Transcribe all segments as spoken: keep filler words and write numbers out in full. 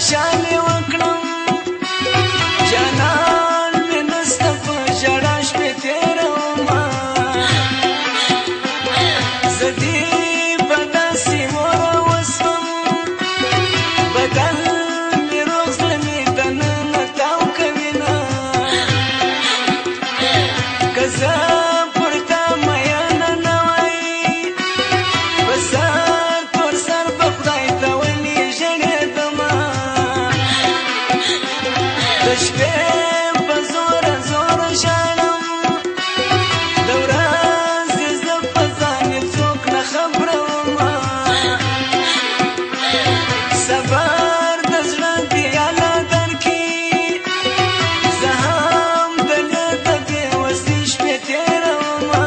خوشالي وکړم جانان مې نسته په ژړا شپې تېرومه زه دې په داسې موره وسوم بدل مې روغ زړه مې دننه تاو کوینه که زه پر تا میینه نه وای په سر پر سر به خدای ته ولې ژړېدمه د شپې په زوره زوره ژاړم د ورځې زه په ځان یې څوک نه خبرومه صبر د زړه دې الله درکړي زه هم دلې د بې وسۍ شپې تېرومه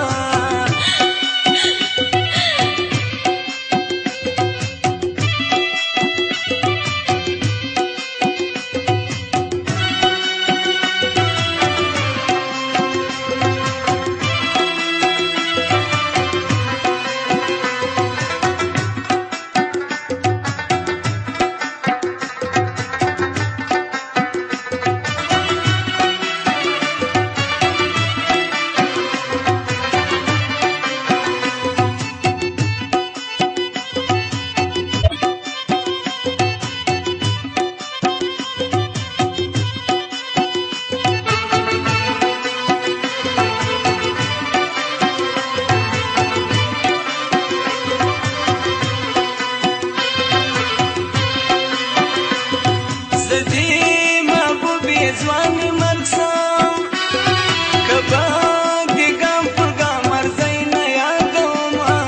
زه دې محبوبې ځوانې مرګ سم که به دې ګام پر ګام ارزی نه یادومه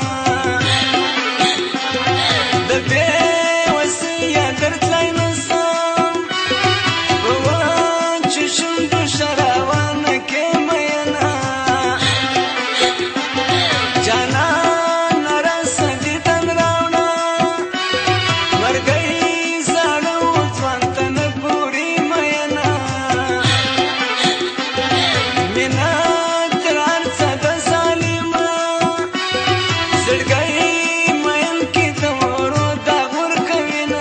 د بې وسۍ یا درتلی نه سم په وچو شونډو ښه روانه کې میینه جانانه راسه دیدن راوړه مرګی زاړه و ځوان ته نه ګوري میینه مینه تر هر څه ده ظالمه زړګی مین کې د ورو داغ ورکوینه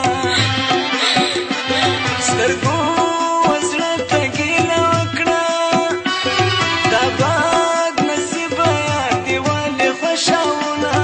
سترګو زړه ته ګیله وکړه دا بد نصیبه یار دې ولې خوښوونه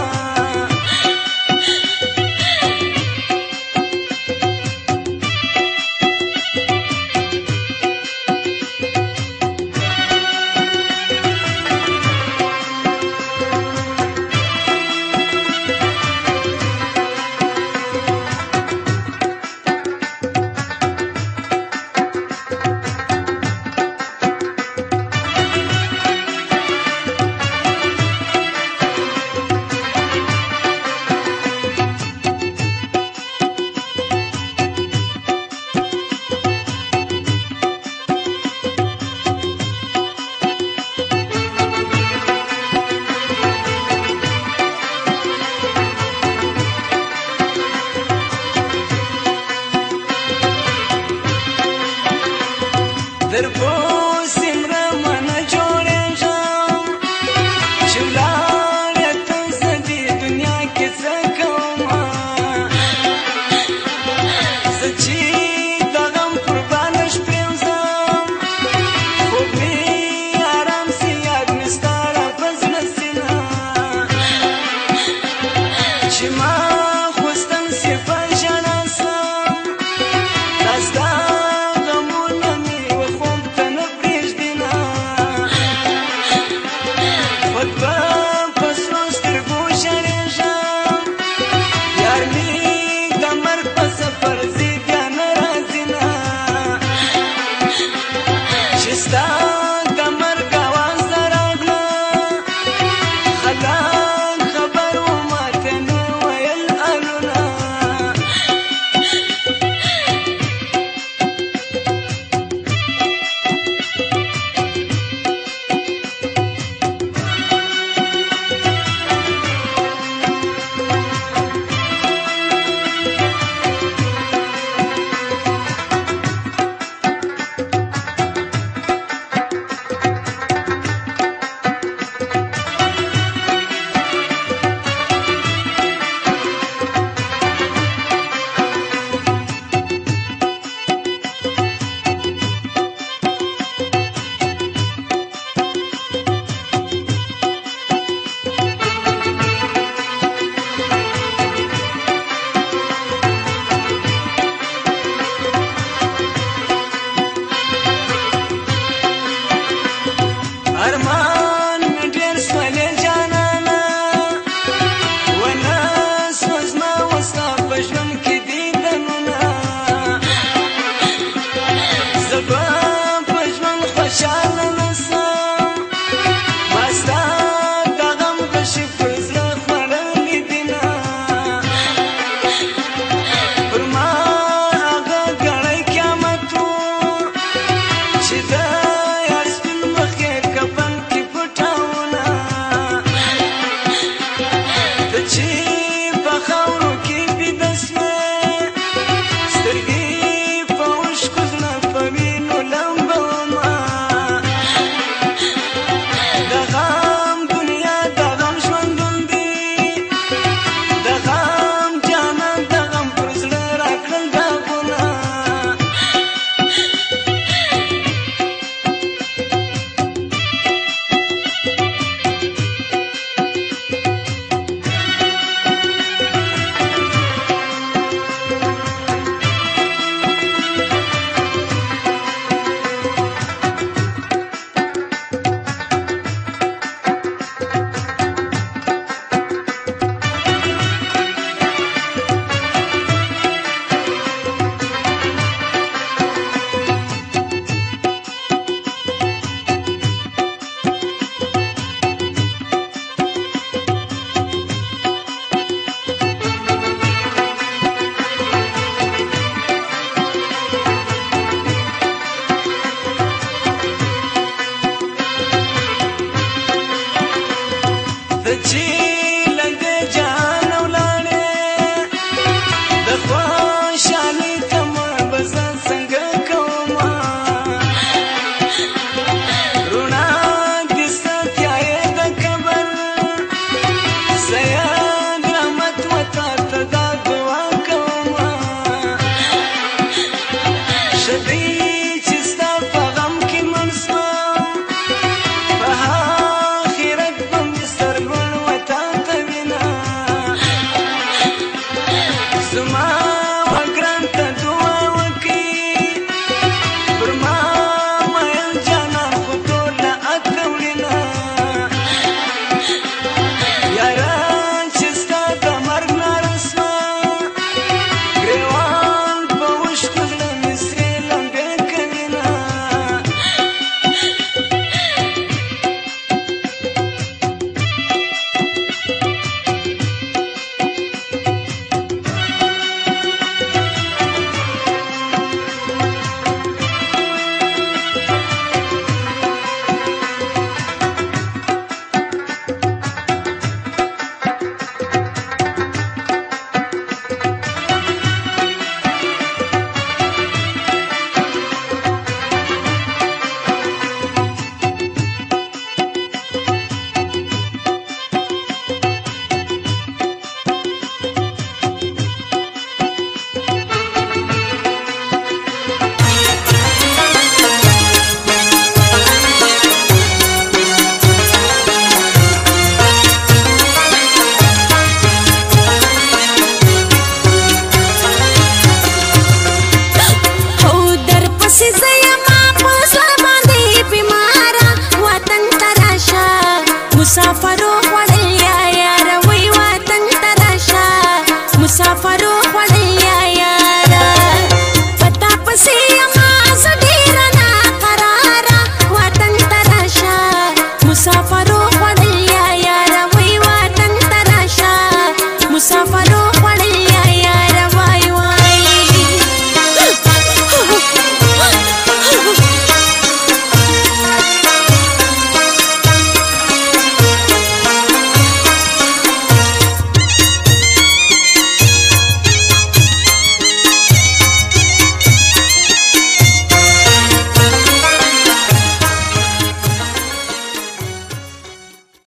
در پوسې مړه منه جوړېږم چې ولاړې ته زه دې دنیا کې څه کومه زه چې د غم قربانه شپې وځم خوب مې ارام سي یاد مې ستا را په زړه سینه چې ما